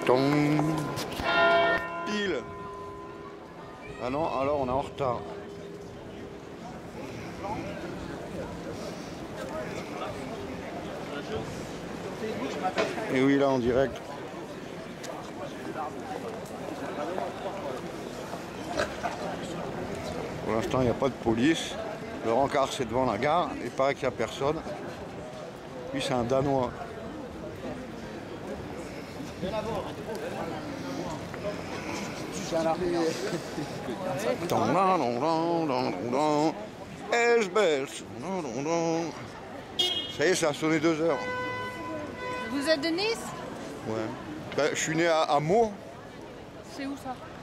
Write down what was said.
Tom. Pile. Ah non, alors on est en retard. Et oui, là en direct. Pour l'instant, il n'y a pas de police. Le rencard, c'est devant la gare. Il paraît qu'il n'y a personne. Lui, c'est un Danois. Ça y est, ça a sonné 2 heures. Vous êtes de Nice? Ouais. Ben, je suis né à Meaux. C'est où ça?